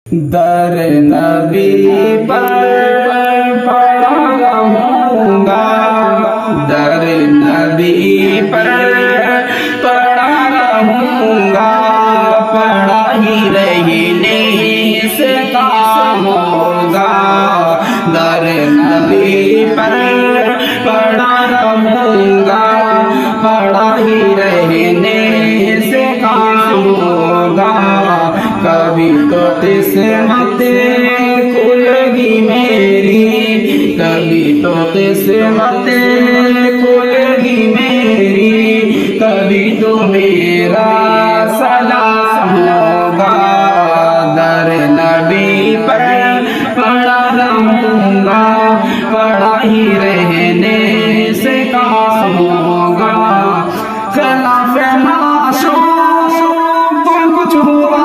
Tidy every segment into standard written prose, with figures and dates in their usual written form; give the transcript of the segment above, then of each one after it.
दर नबी पर पड़ा रहूँगा, दर नबी पर पड़ा रहूँगा, पड़ा ही रहने से काम होगा। दर नबी पर पड़ा रहूँगा, पड़ा ही रहने से काम होगा। कभी तो किस्मत खुलेगी मेरी, कभी तो किस्मत खुलेगी मेरी, कभी तो मेरा सलाम होगा। दर नबी पर पड़ा रहूँगा, पड़ा ही रहने से काम होगा। खिलाफ मासूम कुछ हुआ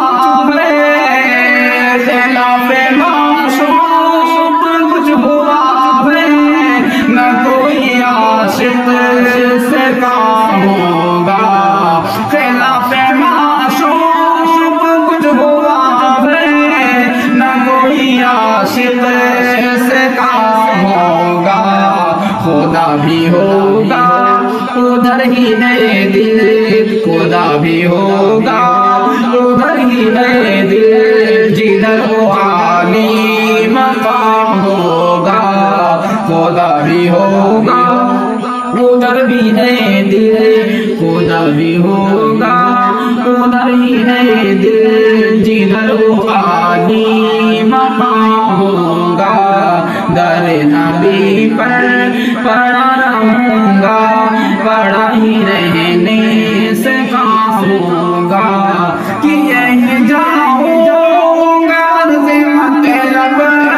से काम होगा। खिलाफ मासूम कुछ हुआ न कोई आशिक से काम होगा। खुदा भी होगा उधर ही मेरे दिल, खुदा भी होगा उधर ही मेरे दिल, जिधर वो आली मकाम होगा। खुदा भी होगा उधर भी है दिल, खुदा भी होगा उधर ही है दिल, जिधर वो आली मकाम होगा। दर नबी पर पड़ा रहूँगा, पड़ा ही रहने से काम होगा। कि यही जाऊँगा से मतलब,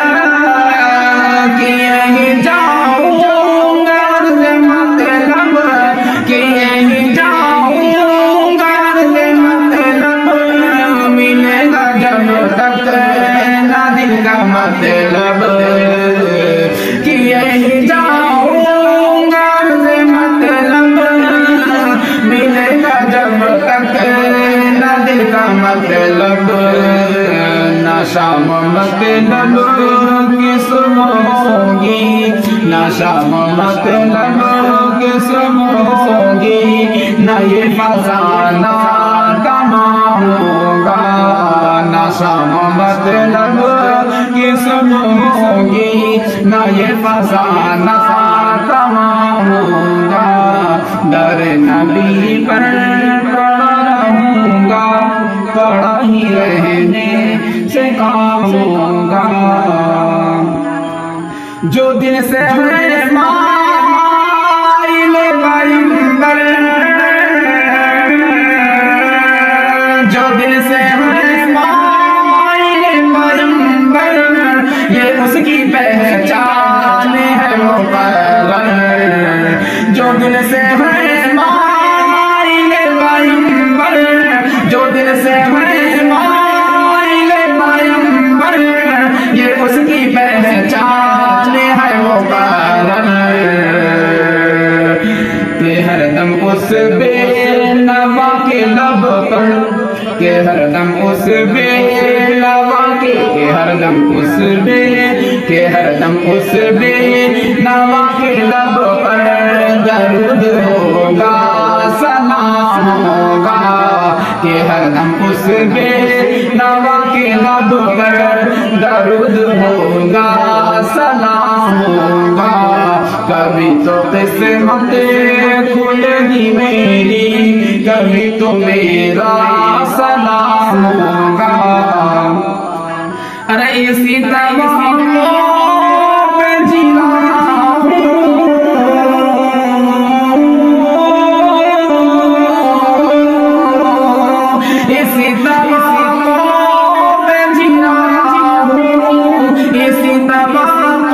कि यही जाऊँगा से मतलब, कि यही जाऊँगा से मतलब, मिलेगा जब तक ना दिल का मतलब। कि यही जाऊँगा से मतलब, मिलेगा जब तक ना दिल का मतलब। नशा मतलब किस होगी, नशा मतलब किस होगी, न ये फसाना तमाम होगा। नशा मतलब किस होगी, न ये फसाना तमाम होगा। दर नबी पर पड़ा रहूँगा, पड़ा ही रहने से काम होगा। जो दिन से है माइले पैगंबर, जो दिन से है माइले पैगंबर, ये उसकी पहचान है वो पैगंबर। जो दिन से है माइले पैगंबर, जो दिन से है माइले पैगंबर, ये उसकी पहचान है वो पैगंबर। के हरदम उस बेनवा के लब पर, के हरदम उस बेनवा के हरदम उस के हरदम उस बेनवा के लब पर दरूद होगा सलाम होगा। के हरदम उस बेनवा के लब पर दरूद होगा सलाम होगा। कभी तो किस्मत खुलेगी मेरी, कभी तो मेरा सलाम होगा। अरे इसी तरह पे जीना इसी तरह पे जीना, इसी तरह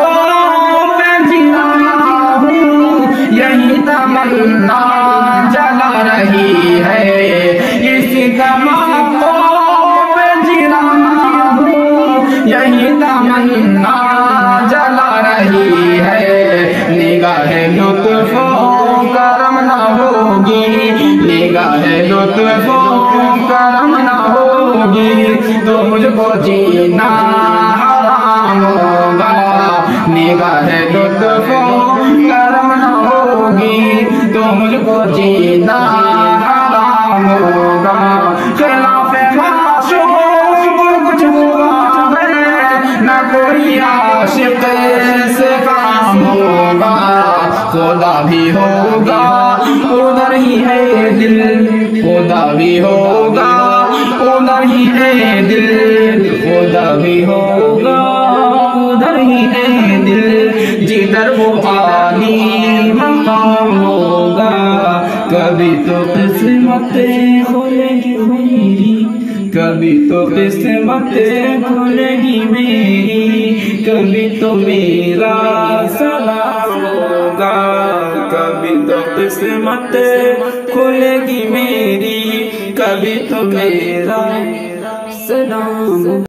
यही तमन्ना जला रही है, इसी तमन्ना में जीना हूँ, यही तमन्ना जला रही है। निगाह लुत्फ़ो करम न होगी, निगाह लुत्फ़ो करम न होगी, तो मुझको जीना हराम होगा, निगाह लुत्फ करम न होगी तो मुझको जीना हराम होगा। खिलाफे माशूक कुछ हुआ न कोई आशिक से काम होगा, खुदा भी होगा उधर ही है दिल, खुदा भी होगा उधर ही है दिल, खुदा भी होगा उधर ही है दिल, जिधर वो आली मकाम होगा। कभी तो किस्मतें खुलेगी मेरी, कभी तो किस्मतें खुलेगी मेरी, कभी तो मेरा सलाम होगा, कभी तो किस्मतें खुलेगी मेरी, कभी तो मेरा सलाम।